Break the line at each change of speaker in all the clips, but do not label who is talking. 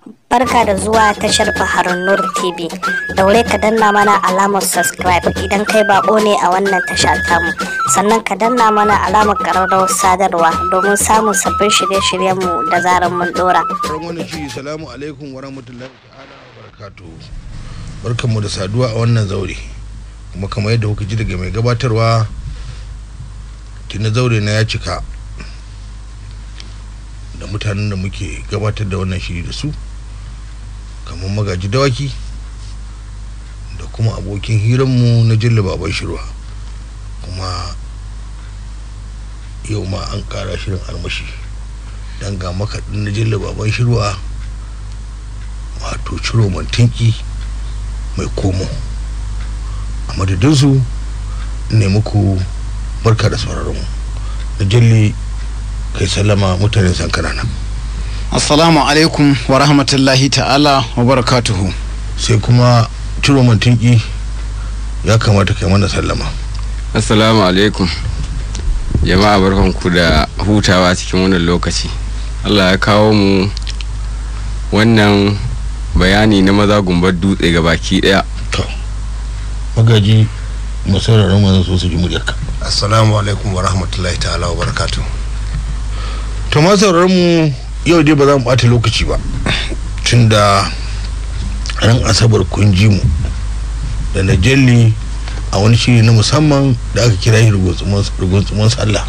Barka da zuwa tashar Baharun Nur TV. Daure ka danna mana alamar subscribe idan kai bako ne a wannan tasha tamu. Sannan ka danna mana alamar ƙararrawar sadarwa domin samun sabbin shirye-shiryenmu da zarar mun dora.
Assalamu alaikum wa rahmatullahi ta'ala wa barakatuhu. Barkanmu da saduwa a wannan zaure. Kuma kamar yadda kuka ji daga mai gabatarwa, tuni zaure na ya cika da mutanen da muke gabatar da wannan shiri da su, kamar magaji dawaki da kuma abokin hiranmu na Jalla Baban Shirwa. Kuma yau ma an ƙara shirin armashi dan ga makaɗin na Jalla Baban Shirwa, wato Ciro Mantinki mai komo. A madadinsu ne muku barka da sauraron mu. Na Jalli kai sallama mutanen Sankara nan.
Assalamu alaikum wa rahmatullahi ta'ala wa barakatuhu.
Sai kuma Ciro Mantinki ya kamata kai mana sallama.
Assalamu alaikum jama'a, barkanku da hutawa cikin wannan lokaci. Allah ya kawo mu wannan bayani na maza gumbar dutse ga baki daya.
To magaji masauraran mu so su ji muryarka.
Assalamu alaikum wa rahmatullahi ta'ala wa barakatuhu.
To masauraran mu yau dai ba za mu bata lokaci ba, tunda ran asabar kun ji mu da na Jalli a wani shiri na musamman da aka kira shi rugunsuman sallah.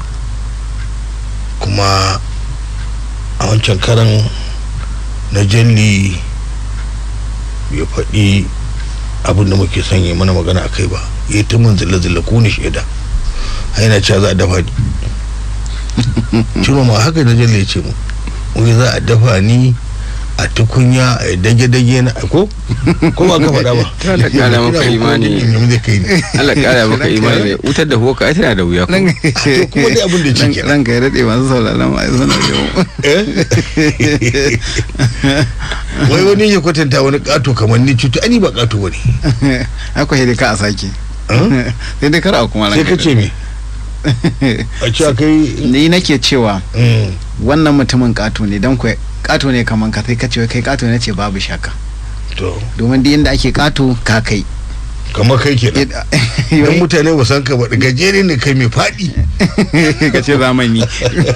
Kuma a wancan karan na Jalli bai faɗi abin da muke son yi mana magana a kai ba, ya ta mun zilla ko ni shaida yana cewa za a dafa ni. Ciro ma haka na Jalli ya ce mu wai za a dafa ni a tukunya a dage-dage na ko ba ka faɗa ba.
Allah kara maka imani, Allah kara maka imani. Wutar da hoka ai tana da wuya ko
kuma dai abin da cike
ranka ya rade masu sauraron mu ai sanar da mu.
Wai wani ya kwatanta wani kato kamar ni cutu ani ba kato bane.
Akwai hidi ka a sake sai dai kar a kuma
sai ka ce me a cewa kai
ni nake cewa wannan mutumin kato ne, dan kai kato ne kaman ka, sai ka ce kai kato ne, ce babu shakka.
To
domin duk inda ake kato ka kai
kamar kai kenan. Dan mutane ba san ka ba, gajere ne kai mai fadi
ka ce zamani.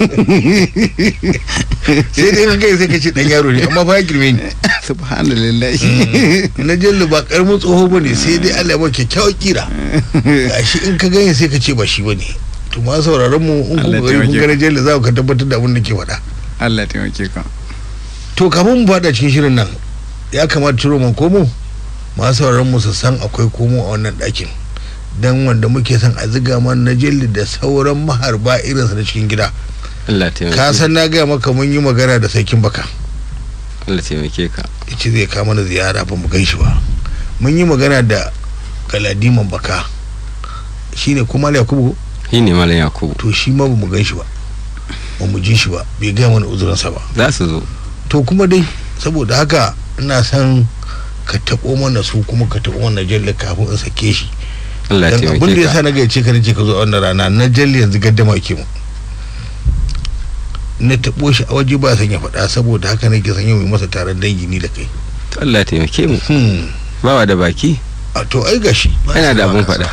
Sai dai kai sai ka ce dan yaro ne amma fa ya girme ni.
Subhanallah.
Na Jalli ba karamin tsoho bane, sai dai Allah ya ba kyakkyawar kira. Gashi in ka gane sai ka ce ba shi bane. To ma sauraron mu in ku ga kun ga na Jalli za ku tabbatar da abin da ke faɗa.
Allah ya taimake ka.
To kafin mu fada cikin shirin nan, ya kamata Ciro man komo masu sauraron mu su san akwai komo a wannan ɗakin, dan wanda muke son a ziga man na Jalli da sauran maharba irinsa na cikin gida.
Allah taimake
ka san na ga maka mun yi magana da sarkin baka.
Allah taimake ka.
Yace zai kawo mana ziyara ba mu ganshi ba. Mun yi magana da Galadiman baka, shine kuma Yakubu.
Shine Malam Yakubu.
To shi ma ba mu ganshi ba, ba mu ji shi ba, bai ga mana uzurinsa ba.
Za su zo.
To kuma dai saboda haka ina son ka taɓo mana su, kuma ka taɓo mana Jalli kafin in sake shi.
Allah ya taimake ka.
Abin da yasa na gaice ka nace ka zo a wannan rana, na Jalli yanzu gaddama yake mu. Na taɓo shi a waje ba san ya faɗa, saboda haka nake son yau mai masa taron dangi ni da kai.
To Allah ya taimake mu. Bawa da baki.
A to ai gashi
yana da abun faɗa.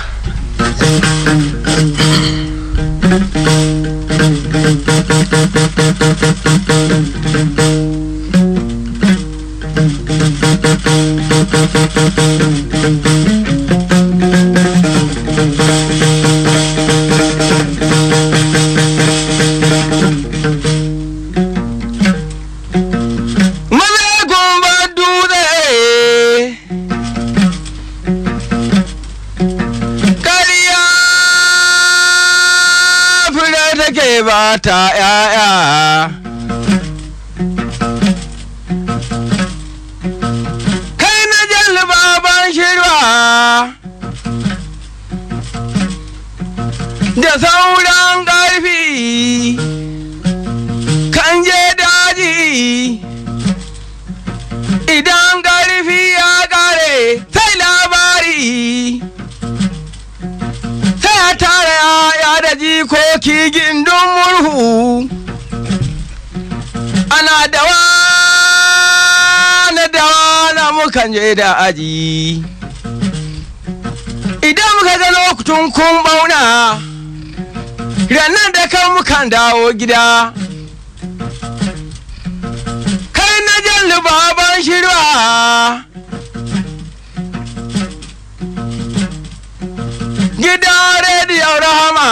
Ta yaya kai na Jalli Baban Shirwa da sauran ƙarfi kan je daji, idan ƙarfi ya ƙare sai labari, sai a tara ya da jikoki gindin murhu ana dawa mukan je da aji idan muka ga lokacin kun bauna ranar da kan mukan dawo gida kai na jalli baban shirwa gida rediyo rahama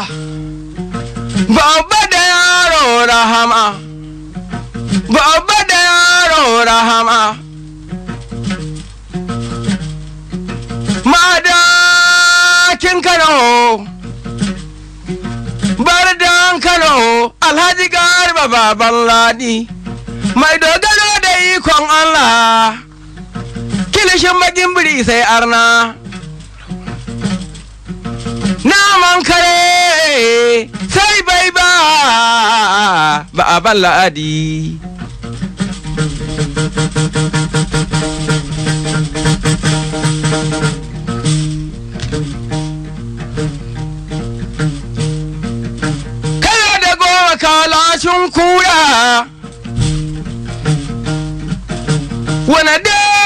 babba da yaro rahama babba da yaro rahama madakin Kano bardan Kano Alhaji Garba baban Ladi mai dogaro da ikon Allah kilishin bakin biri sai arna naman kare sai bai ba baban Ladi kalashin kura wane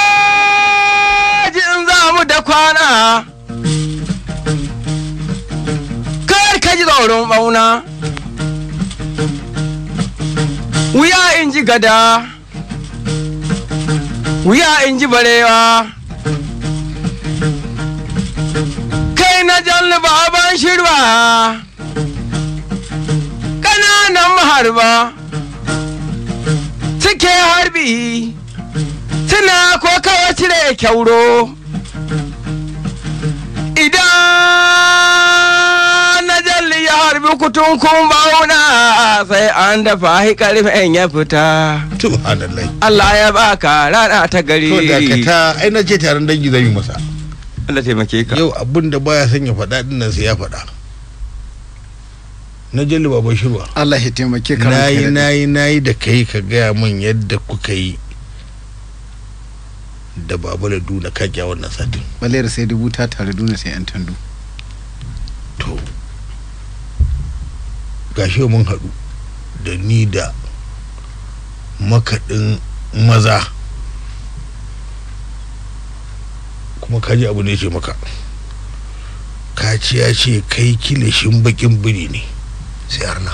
daji in za mu da kwana kar ka ji tsoron bauna wuya in ji gada wuya in ji barewa kai na jalli baban shirwa ƙananan maharba suke harbi suna ko kawai cire kyauro idan na jalli ya harbi kutun kun bauna sai an dafa karfen ya fita
subhanallah
Allah ya baka rana ta gari
to da ka ta ai na ce taron dangi zan yi masa
Allah taimake ka
yau abin da baya son ya faɗa din nan sai ya faɗa na jalli baban shirwa
Allah ya taimake ka
nayi da kai ka gaya min yadda kuka yi da baba da duna kake wannan satin
balayar sai dubu ta tare duna sai an tandu
to gashi mun haɗu da ni da makaɗin maza kuma kaji abu ne ce maka kaci ya ce kai kilishin bakin biri ne
sai arna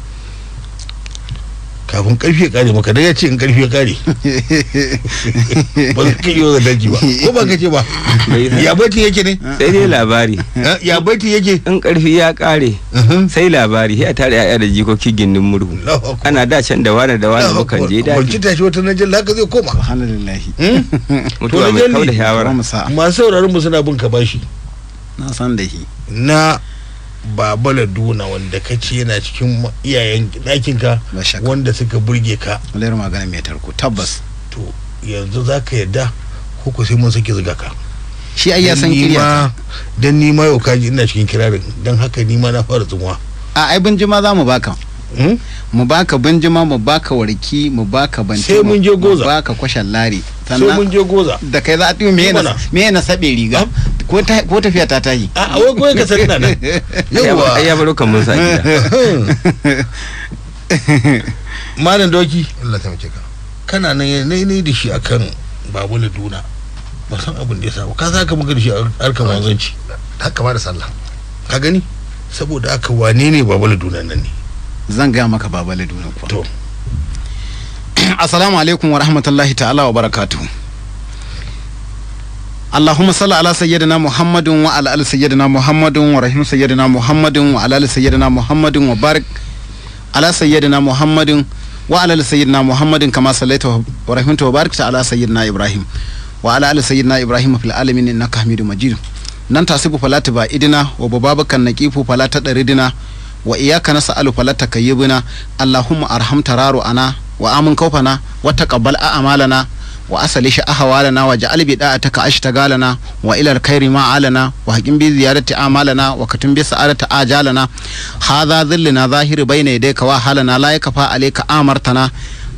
kafin karfi ya kare maka dai ya ce in karfi ya kare ba ka yi wa daji ba ko ba ka ce ba ya baiti yake ne
sai dai labari
ya baiti yake
in karfi ya kare sai labari sai a tare yaya da jikoki gindin murhu ana da can da wani mukan je daji
ban ci tashi wata najin haka zai koma
subhanallah
mutuwa mai kauda shawara
masu sauraron mu suna bin ka bashi
na san da shi
na Baba Laduna wanda ka ce yana cikin iyayen ɗakinka wanda suka burge ka
walayar magana mai tarko tabbas
to yanzu za ka yarda ko sai mun saki zuga ka
shi ai ya san kiriya
dan ni ma yau kaji ina cikin kirarin dan haka ni ma na fara tsumuwa
a ai binjima za mu baka mu baka binjima mu baka warki mu baka banci
sai mun je goza
mu baka kwashan lari
sai mun je goza
da kai za a tiyo me yana sabe riga ko tafiya ta tayi
a wai ko ka san nan yawa
ai ya baro kan mun sa gida
malam doki
Allah ta mace ka
kana nan ne da shi akan Baba Laduna ba san abin da ya samu ka saka maka da shi harkar wanzanci
haka ma da sallah
ka gani saboda haka wane ne Baba Laduna nan ne
zan gaya maka Baba Laduna kuwa
to
assalamu alaikum wa rahmatullahi ta'ala wa barakatuh Allahumma salli ala sayyidina Muhammadin wa ala ali sayyidina Muhammadin wa rahim sayyidina Muhammadin wa ala ali sayyidina Muhammadin wa barik ala sayyidina Muhammadin wa ala ali sayyidina Muhammadin kama sallaita wa rahimta wa barakta ala sayyidina Ibrahim wa ala ali sayyidina Ibrahim fil alamin innaka Hamidum Majid nan tasibu falata ba idina wa babakan naqifu falata daridina wa iyyaka nas'alu falata kayyibina Allahumma arham tararu ana wa amin kaufana wa taqabbal a'malana wa asali shi ahwalana wa ja'al bida'ataka ashtagalana wa ila alkhairi ma alana wa hakim bi ziyarati amalana wa katim bi sa'adati ajalana hadha dhilluna zahir bayna yadayka wa halana la yakfa alayka amartana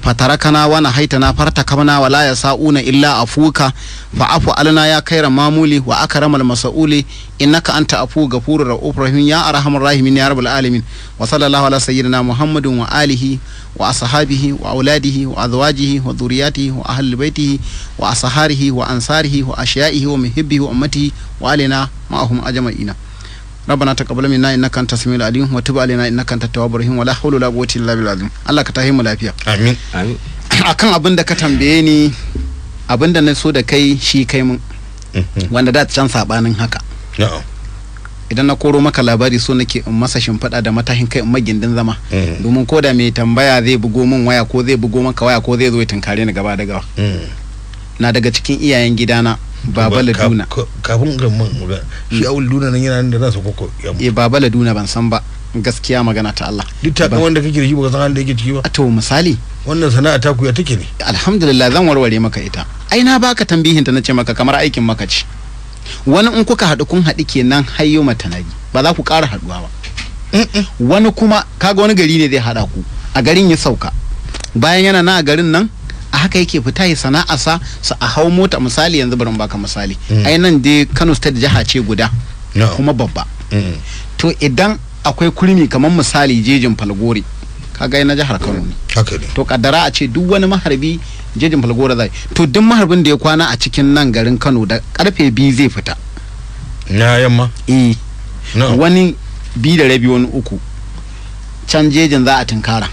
fatarakana wa nahaitana fartakabna wala yasauna illa afuka fa'afu alna ya kaira mamuli wa akramal masauli innaka anta afu ghafurur raufur rahim ya arhamar rahimin ya rabbal alamin wa sallallahu ala sayyidina muhammadin wa alihi wa ashabihi wa auladihi wa azwajihi wa dhurriyyatihi wa ahli baitihi wa asharihi wa ansarihi wa ashya'ihi wa muhibbihi wa ummatihi wa alina ma'ahum ajma'ina ربنا تقبل منا انك انت السميع العليم وتب علينا انك انت التواب الرحيم ولا حول ولا قوه الا بالله العظيم Allah ka tahi mu lafiya
amin
amin.
akan abin da ka tambaye ni abin da na so da kai shi kai mun wanda da can sabanin haka
na'am
idan na koro maka labari so nake in masa shimfiɗa da matahin kai in magindin zama domin ko da mai tambaya zai bugo min waya ko zai bugo maka waya ko zai zo ya tunkare ni gaba da gaba na daga cikin iyayen gidana Baba Laduna
kafin ga mun shi Awul Duna nan yana da ransa koko
Baba Laduna ban san ba gaskiya magana ta Allah
duk ta wanda kake da shi baka san halin da yake ciki ba
to misali
wannan sana'a ta ku ya take ne
alhamdulillah zan warware maka ita ai na baka tambihin ta nace maka kamar aikin maka ce wani in kuka haɗu kun haɗu kenan hayyo matanabi ba za ku ƙara haɗuwa ba wani kuma kaga wani gari ne zai haɗa ku a garin ya sauka bayan yana na a garin nan a haka yake fita ya sana'arsa sa a hau mota misali yanzu bari baka misali ai nan dai Kano State jiha ce guda kuma babba to idan akwai kurmi kamar misali jejin Falgore kaga na jihar Kano ne
haka ne
to kaddara a ce duk wani maharbi jejin Falgore zai to duk maharbin da ya kwana a cikin nan garin Kano da karfe 2 zai fita
na yamma
wani 2:30 wani 3 can jejin za a tunkara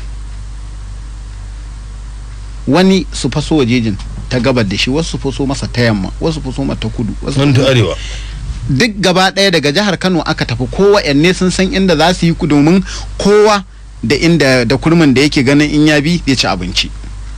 wani su faso wajejin ta gabar da shi wasu faso masa ta yamma wasu faso mata ta kudu wasu
ta arewa
duk gaba ɗaya daga jihar Kano aka tafi kowa yanne sun san inda za su yi ku domin kowa da inda da kurmin da yake ganin in ya bi zai ci abinci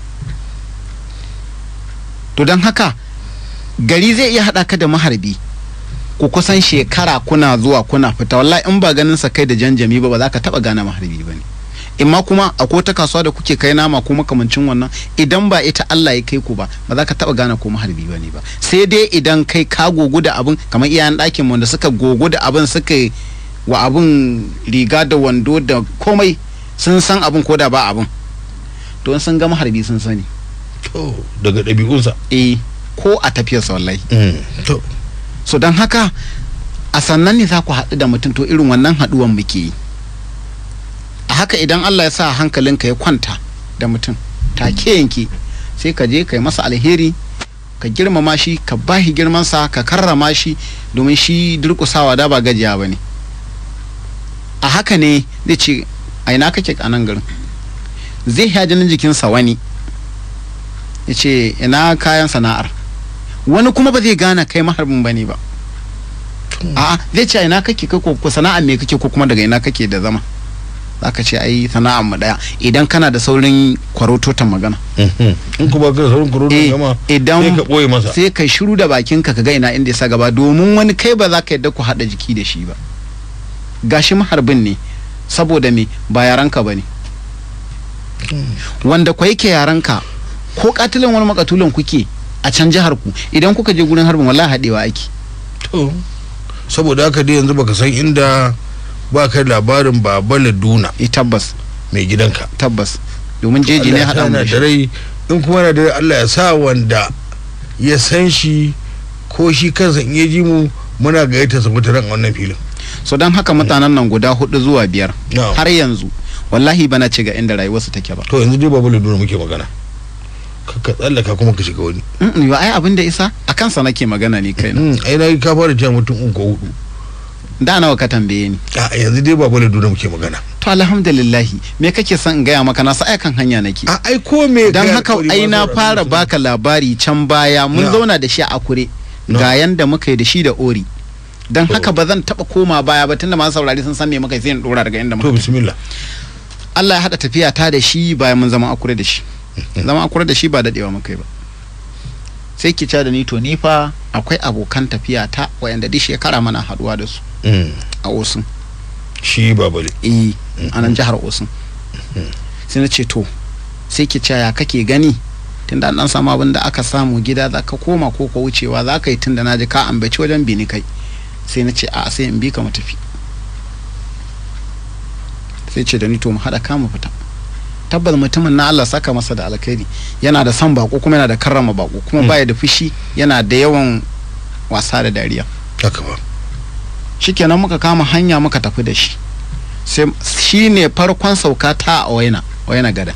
to don haka gari zai iya haɗa ka da maharbi ku kusan shekara kuna zuwa kuna fita wallahi in ba ganin sa kai da janjami ba za ka taɓa gane maharbi ba ne imma kuma akwai ta kasuwa da kuke kai nama ko makamancin wannan idan ba ita Allah ya kai ku ba za ka taba gane ko maharbi bane ba sai dai idan kai ka gogu da abin kamar iyayen ɗakin mu da suka gogu da abin suka wa abin riga da wando da komai sun san abin ko da ba abin to sun ga maharbi sun sani
to daga ɗabi'unsa
ko a tafiyarsa wallahi
to
so don haka a sannan ne za ku haɗu da mutum to irin wannan haɗuwan muke yi a haka idan Allah ya sa hankalinka ya kwanta da mutum take yanke sai ka je ka yi masa alheri ka girmama shi ka bashi girmansa ka karrama shi domin shi durƙusawa da ba gajiya ba ne a haka ne zai ce a ina kake a nan garin zai ya jinin jikinsa wani ya ce ina kayan sana'ar wani kuma ba zai gane kai maharbin ba ne ba a'a zai ce a ina kake kai ko sana'ar me kake ko kuma daga ina kake da zama zaka ce ai sana'ar mu daya idan kana da saurin kwarototan magana
in kuma ka da saurin kwarototan gama
idan
sai ka boye masa
sai ka shiru da bakinka ka ga ina inda ya sa gaba domin wani kai ba za ka yadda ku haɗa jiki da shi ba gashi maharbin ne saboda me ba yaranka ba ne wanda kwa yake yaranka ko katilin wani makatulin kuke a can jihar ku idan kuka je gurin harbin wallahi haɗewa ake
to saboda haka dai yanzu baka san inda ba kai labarin Baba Laduna
tabbas
mai gidanka
tabbas domin jeji ne haɗa mu da
rai in kuma na da Allah ya sa wanda ya san shi ko shi kansa in ya ji mu muna gayyata su mutaran wannan filin
so don haka mutanen nan guda 4 zuwa 5 har yanzu wallahi bana ce ga inda rayuwarsu take ba
to yanzu dai Baba Laduna muke magana ka tsallaka kuma ka shiga wani
yo ai abin da isa a kansa nake magana ne kai
ai na ka fara cewa mutum 3 ko 4
da nawa ka tambaye ni
a yanzu dai Baba Laduna muke magana
to alhamdulillah me kake son in gaya maka na sa kan hanya nake
a ai ko me
dan haka ai na fara baka labari can baya mun zauna da shi a Akure ga yanda muka yi da shi da Ori dan haka ba zan taba koma baya ba tunda masu saurari sun san me muka yi sai in dora daga inda muka
to bismillah
Allah ya hada tafiya ta da shi bayan mun zama Akure da shi zama Akure da shi ba dadewa muka yi ba sai ki da ni to ni fa akwai abokan tafiya ta wayanda duk shekara mana haduwa da su a Osun
shi Babale
a nan jihar Osun sai na ce to sai ki ya kake gani tunda an samu abin da aka samu gida za ka koma ko ka wucewa za ka yi tunda na ji ka ambaci wajen bini kai sai na ce a sai in bi ka mu tafi sai ce da ni to mu haɗa ka mu fita tabbas mutumin na Allah saka masa da alkhairi, yana da son bako kuma yana da karrama bako kuma baya da fushi, yana da yawan wasa da dariya.
haka ba
Shikenan muka kama hanya muka tafi da shi, sai shi ne farkon sauka ta a waina gada,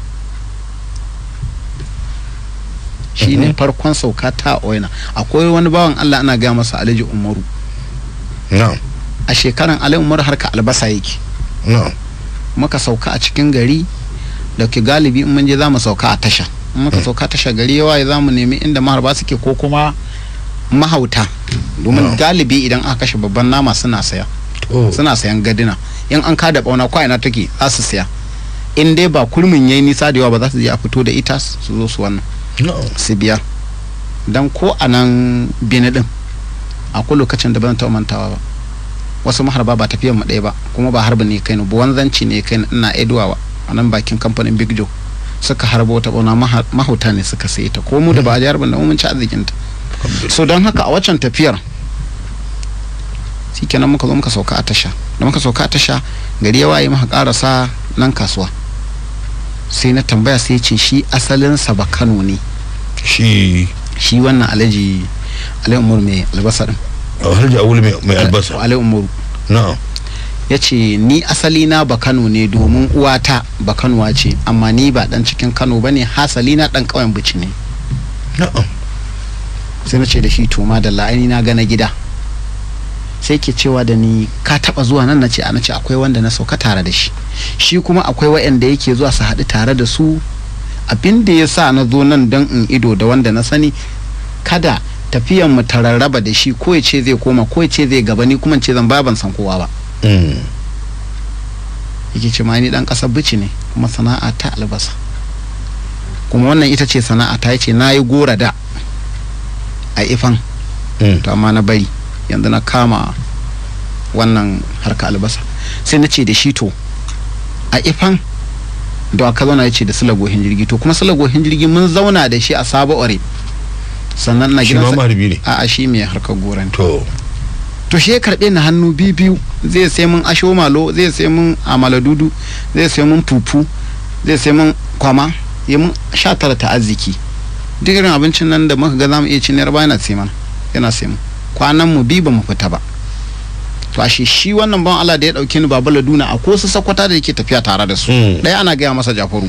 shi ne farkon sauka ta a waina. Akwai wani bawan Allah ana gaya masa Alhaji Umaru,
na'am
a shekaran Alhaji Umaru harka albasa yake.
na'am
Muka sauka a cikin gari da ke galibi in mun je za mu sauka a tasha, in muka sauka tasha gari yawa za mu nemi inda maharba suke ko kuma mahauta, domin galibi idan aka kashe babban nama suna saya, suna sayan gadina, in an kada bauna kwa ina take za su saya, in dai ba kurmin yayi nisa da yawa ba za su je a fito da ita su zo su wannan su biya. Dan ko a nan Bini din akwai lokacin da ban taɓa mantawa ba, wasu maharba ba tafiyan mu ɗaya ba kuma ba harbi ne kai ni ba, wanzanci ne kai ni, ina eduwawa a nan bakin kamfanin Big Joe suka harbo ta bauna, mahauta ne suka sayi ta, ko mu da ba a ji harbin da mun ci arzikin ta. So don haka a waccan tafiyar shikenan muka zo muka sauka a tasha, da muka sauka a tasha gari ya waye muka karasa nan kasuwa, sai na tambaya sai ce shi asalinsa ba Kano ne,
shi
wannan Alhaji Umaru mai albasa din,
Alhaji Awul mai albasa,
Alhaji Umaru
na'am,
ya ce ni asali na ba Kano ne domin uwata ba Kanuwa ce, amma ni ba dan cikin Kano bane, hasali na dan ƙauyen Bici ne.
na'am
Sai na ce da shi to madalla ai na ga na gida. Sai ke cewa da ni ka taba zuwa nan, nace akwai wanda na sauka tare da shi, shi kuma akwai wayanda yake zuwa su haɗu tare da su. Abin da ya sa na zo nan dan in ido da wanda na sani, kada tafiyan mu ta rarraba da shi, ko ya ce zai koma ko ya ce zai gaba, ni kuma ce zan ba ban san kowa ba. Yake ce ma ni dan kasar Bici ne kuma sana'a ta albasa, kuma wannan ita ce sana'a ta. yace na yi gora da a Ifan, to amma na bari yanzu na kama wannan harka albasa. Sai na ce da shi to a Ifan da aka zauna, yace da Sulagohin jirgi, to kuma Sulagohin jirgi mun zauna da shi a Sabo Ore, sannan na
shi ma maharbi ne,
a shi mai harkar goran.
to
shi ya karbe ni hannu biyu, zai sai mun asho malo, zai sai mun amala dudu, zai sai mun fufu, zai sai mun kwama, ya mun 19 ta arziki, duk irin abincin nan da muka ga zamu iya cin yarba yana sai mana, yana sai mu kwanan mu bi ba mu fita ba. To ashe shi wannan ban Allah da ya dauke ni Baba Laduna, a ko su sakwata da yake tafiya tare da su, daya ana gaya masa Jafaru,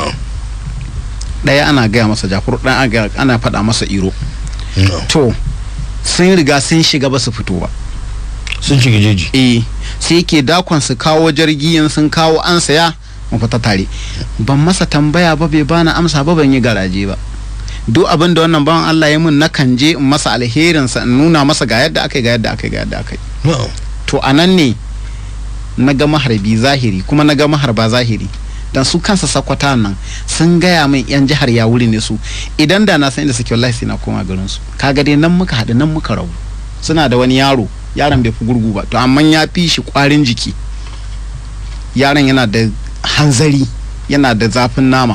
daya ana gaya masa Jafaru, dan ana faɗa masa Iro. To sun riga sun shiga ba su fito ba,
sun shiga jeji,
sai yake dakon su kawo jirgi, sun kawo an saya mu fita tare. Ban masa tambaya ba, bai bani amsa ba, ban yi garaje ba. Duk abin da wannan bawan Allah ya mun na kan je in masa alherinsa, in nuna masa ga yadda aka yi, ga yadda aka yi, ga yadda aka yi. To anan ne na ga maharbi zahiri kuma na ga maharba zahiri, dan su kansa sakwata nan sun gaya min yan jihar ya wuri ne su, idan da na san inda suke wallahi sai na koma garin su. Kaga dai nan muka haɗu nan muka rabu. Suna da wani yaron bai fi gurgu ba, to amma ya fi shi kwarin jiki, yaron yana da hanzari, yana da zafin nama,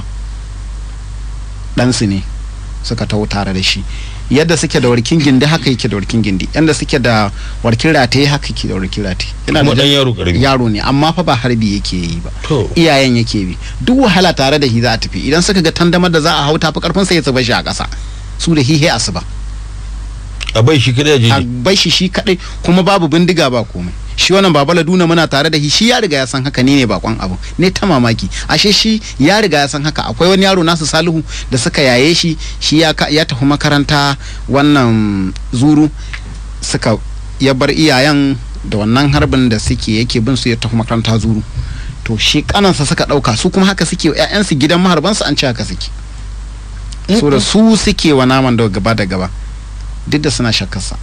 ɗansu ne suka taho tare da shi. Yadda suke da warkin gindi haka yake da warkin gindi, yadda suke da warkin rataye haka yake da warkin rataye.
Kuma dan yaro karami,
yaro ne amma fa ba harbi yake yi ba, iyayen yake bi. Duk wahala tare da shi za a tafi, idan suka ga tandamar da za a hau tafi karfin sa ya zuba shi a ƙasa, su da hihe asuba
a bai shi kadai,
a bai shi kadai, kuma babu bindiga ba komai. Shi wannan Baba Laduna muna tare da shi ya riga ya san haka, ni ne bakon abu ne ta mamaki, ashe shi ya riga ya san haka. Akwai wani yaro nasu Salihu da suka yaye shi ya tafi makaranta wannan Zuru, suka ya bar iyayen da wannan harbin da suke yake bin su, ya tafi makaranta Zuru. To shi kanansa suka dauka, su kuma haka suke ƴaƴansu gidan maharbansu an ce haka suke, so da su suke wa naman da gaba da gaba, duk da suna shakkarsa.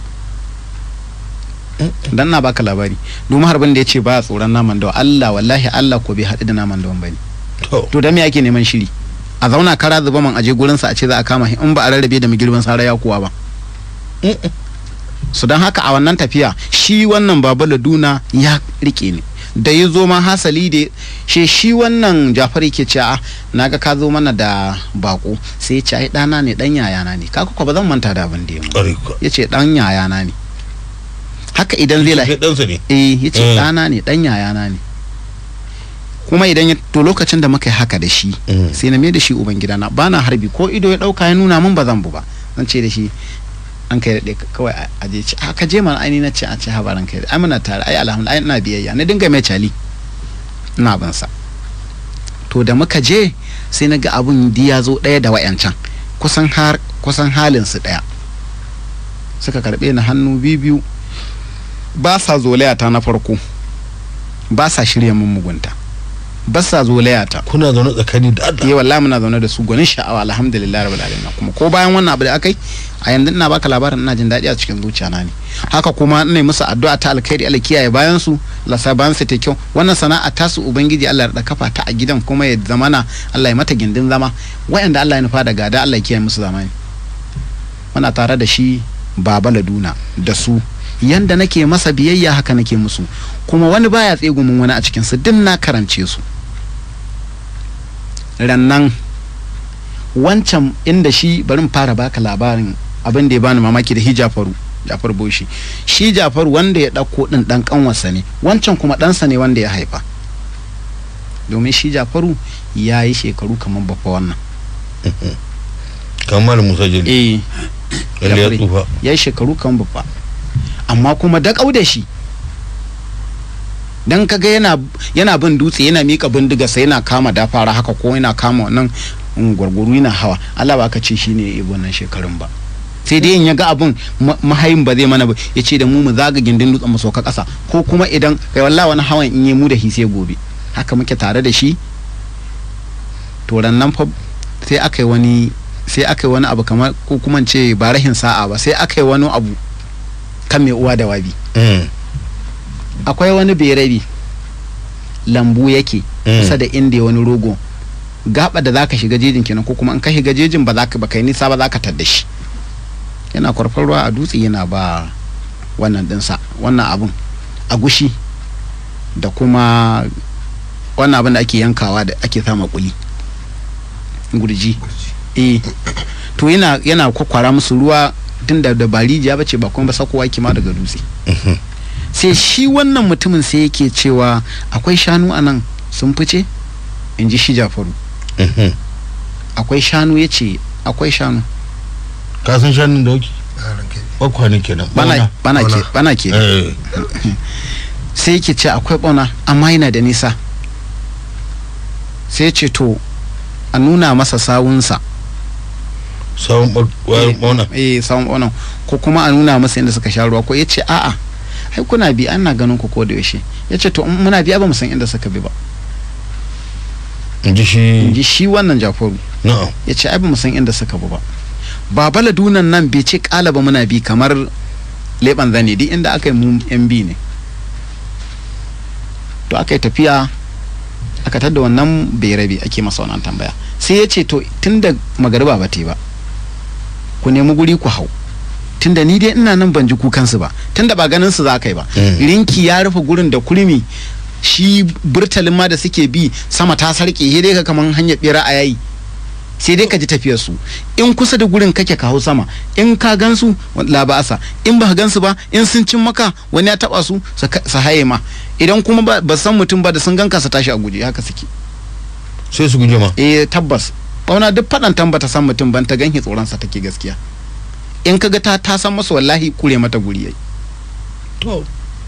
Dan na baka labari, domin harbin da ya ce ba tsoron naman dawa, Allah wallahi Allah ko bai haɗu da naman dawan bane. To da me ake neman shiri? A zauna kara zuba man aje gurin sa a ce za a kama shi, in ba a rarrabe da migirban sara ya kuwa ba. So dan haka a wannan tafiya shi wannan Baba Laduna ya rike ni, da ya zo ma hasali da shi wannan Jafar yake cewa naga ka zo mana da bako, sai ya ce ai dana ne, dan yayana ne. Kaka ko ba zan manta da abin da ya ce dan yayana ne. Haka idan zai
ɗansa ne,
yace ɗana ne, ɗan yayana ne. kuma idan to lokacin da muka yi haka da shi sai na mai da shi uban gidana ba na harbi ko ido ya dauka ya nuna min ba zan bu ba zan ce da shi an kai da kawai a je ci ka je mana aini na ce a ce habaran kai ai muna tare ai alhamdulillah ai ina biyayya na dinga mai cali ina ban sa to da muka je sai na ga abun di ya zo daya da wayancan kusan halin su daya suka karbe ni hannu biyu ba sa zolaya ta na farko ba sa shirya mun mugunta ba sa zolaya ta
kuna zaune tsakani da Allah
wallahi muna zaune da su gwanin sha'awa alhamdulillah rabbil alamin kuma ko bayan wannan abu da akai a yanzu ina baka labarin ina jin daɗi a cikin zuciya na ne haka kuma ina musu addu'a ta alkhairi Allah kiyaye bayan su Allah sa bayan su ta kyau wannan sana'a ta su ubangiji Allah ya kafa ta a gidan kuma ya zamana Allah ya mata gindin zama wayanda Allah ya nufa da gada Allah ya kiyaye musu zamani muna tare da shi Baba Laduna da su yanda nake masa biyayya haka nake musu kuma wani baya tsegumin wani a cikin su din na karance su rannan wancan inda shi barin fara baka labarin abin da ya bani mamaki da Jafar Boshi shi Jafar wanda ya dauko din dan kanwarsa ne wancan kuma ɗansa ne wanda ya haifa domin shi Jafaru ya yi shekaru kamar babba wannan
kamar Musa Jeli ya tsufa
ya yi shekaru kamar babba amma kuma da da shi dan kaga yana bin dutse yana mika bindiga sai yana kama dafara haka ko yana kama wannan gwargwaru yana hawa Allah ba ka ce shine ya ibo nan shekarun ba sai dai in ya ga abun mahayin ba zai mana ba ya ce da mu zaga gindin dutsen mu sauka kasa ko kuma idan kai wallahi wani hawan in yi mu da shi sai gobe haka muke tare da shi to nan fa sai aka yi wani abu kamar ko kuma ce ba rahin sa'a ba sai aka yi wani abu kan mai uwa da wabi akwai wani berabi lambu yake kusa da inda wani rogo gaba da zaka shiga jejin kenan ko kuma in ka shiga jejin ba kai nisa ba zaka tadda shi yana kwarfar ruwa a dutse yana ba wannan dinsa wannan abun agushi da kuma wannan abin da ake yankawa da ake sama kuli gurji to yana kwakwara musu ruwa tun da barijiya bace ba kuma ba sakowa kima daga dutse sai shi wannan mutumin sai yake cewa akwai shanu anan sun fice in ji shi Jafaru akwai shanu ya ce akwai shanu
ka san shanun da wake bakwa ne kenan bana ke
sai yake ce akwai bauna amma yana da nisa sai ya ce to a nuna masa sawunsa
sawun bauna
sawun bauna ko kuma a nuna masa inda suka sha ruwa ko ya ce a'a ai kuna bi ana ganin ku ko da yaushe ya ce to muna biya ba mu san inda suka bi ba in ji shi wannan Jafaru ya ce ai ba mu san inda suka bi ba Baba Ladunan nan bai ce kala ba muna bi kamar leban zane duk inda aka yi mu yan bi ne to aka yi tafiya aka tada wannan bai rabe ake masa wannan tambaya sai ya ce to tunda magariba ba ta ba ku nemi guri ku hau tunda ni dai ina nan ban ji kukansu ba tunda ba ganin su za ka yi ba rinki ya rufe gurin da kurmi shi burtalin ma da suke bi sama ta sarke he dai ka kaman hanyar bera a yayi sai dai ka ji tafiyar su in kusa da gurin kake ka hau sama in ka gansu labasa in ba ka gansu ba in sun cin maka wani ya taba su haye ma idan kuma ba san mutum ba da sun ganka su tashi a guje haka suke
sai su guje ma
tabbas kauna duk fadan tambata san mutum ban ta ganki tsoron sa take gaskiya in kaga ta san masa wallahi kure mata guri yayi to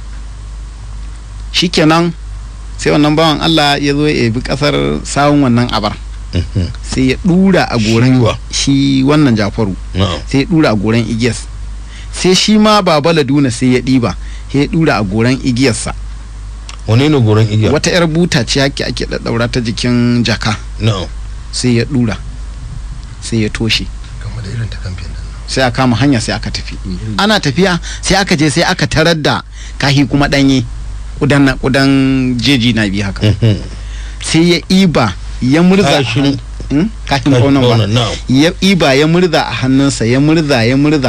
shikenan sai wannan bawan Allah ya zo ya bi kasar sawun wannan abar sai ya dura a goran shi wannan Jafaru sai ya dura a goran igiyas sai shi ma Baba Laduna sai ya diba sai ya dura a goran igiyarsa
wane ne goran igiya
wata yar buta ce ake daddaura ta jikin jaka sai ya dura sai ya toshe
kamar da irin ta kamfen
sai aka kama hanya sai aka tafi ana tafiya sai aka je sai aka tarar da kahi kuma danye kudan jeji na bi haka sai ya iba ya murza kashin ƙaunar ba ya iba ya murza a hannunsa ya murza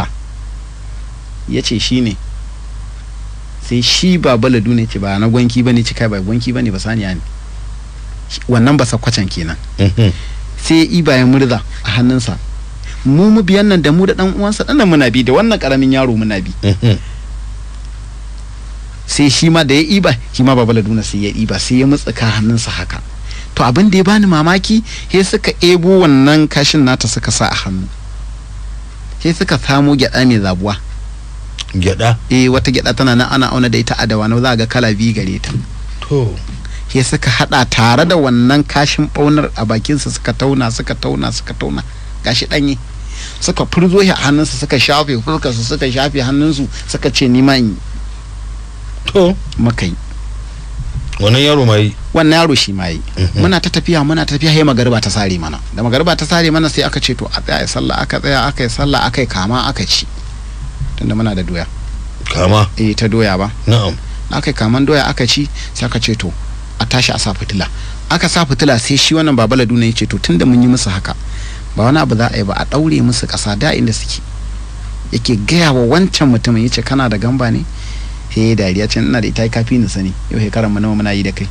ya ce shi ne sai shi Baba Laduna ce ba na gwanki bane ci kai ba gwanki bane ba saniya ne wannan ba sakwacen kenan sai ya iba ya murza a hannunsa mu biyan nan da mu da dan uwansa dan muna bi da wannan karamin yaro muna bi sai shi ma da ya iba shi ma baba laduna sai ya iba sai ya mutsuka hannunsa haka. To abin da ya bani mamaki sai suka ebo wannan kashin nata suka sa a hannu, sai suka samo gyada mai zabuwa.
Gyada?
Wata gyada tana nan ana auna da ita a dawa, za ga kala biyu gare ta.
To
sai suka hada tare da wannan kashin baunar a bakinsa suka tauna gashi danye, suka furzo shi a hannunsu suka shafe fuskarsu suka shafe hannunsu suka ce ni ma in.
To
muka yi.
Wannan yaro mai?
Wannan yaro shi ma yi. Muna ta tafiya sai magariba ta sare mana. Da magariba ta sare mana sai aka ce to a tsaya sallah, aka tsaya aka yi sallah aka yi kama aka ci. Tunda muna da doya.
Kama?
Ta doya ba.
Na'am.
Aka yi kaman doya aka ci sai aka ce to a tashi a sa fitila. Aka sa fitila sai shi wannan baba laduna ya ce to tunda mun yi musu haka ba wani abu za a yi ba, a daure musu kasa da inda suke. Yake gaya wa wancan mutumin ya ce kana da gamba ne? Dariya ce ina da ita kafi ni sani, yau shekaran mu nawa muna yi da kai.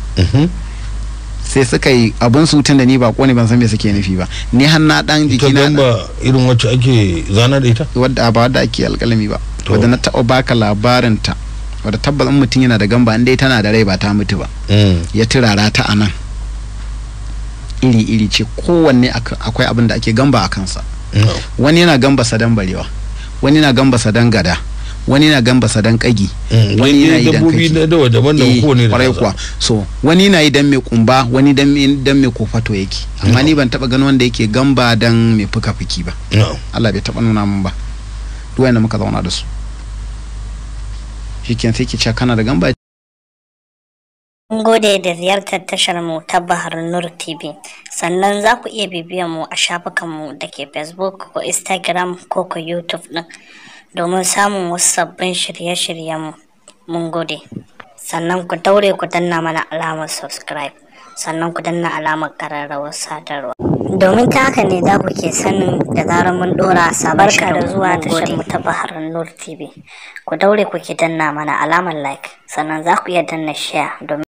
Sai suka yi abun su tun da ni ba ne ban san me suke nufi ba. Ni har na dan jiki na
gamba irin wacce ake zana da ita?
Wadda ake alƙalami ba. Wadda na taɓa baka labarin ta. Wadda tabbas mutum yana da gamba in dai tana da rai ba ta mutu ba. Ya turara ta anan. Iri ce kowanne akwai abin da ake gamba a kansa. Wani yana gamba sadan barewa, wani yana gamba sadan gada, wani na gamba sadan kagi, wani na yi dan kagi.
Daban-daban kowane da
kuwa. So wani na yi dan mai kumba, wani dan mai kofato yake. Amma ni ban taba ganin wanda yake gamba dan mai fuka-fuki ba. Allah bai taba nuna min ba. Duk wanda muka zauna da su. Shikenan sai ki ce kana da gamba.
Mun gode da ziyartar tashar mu ta Bahar Nur TV. Sannan za ku iya bibiyan mu a shafukan mu da ke Facebook ko Instagram ko YouTube din domin samun wasu sabbin shirye-shiryen mu. Mun gode. Sannan ku daure ku danna mana alamar subscribe. Sannan ku danna alamar kararrawar sadarwa. Domin ta haka ne za ku ke sanin da zarar mun dora sabon shirin. Da zuwa tashar mu ta Bahar Nur TV. Ku daure ku ke danna mana alamar like. Sannan za ku iya danna share domin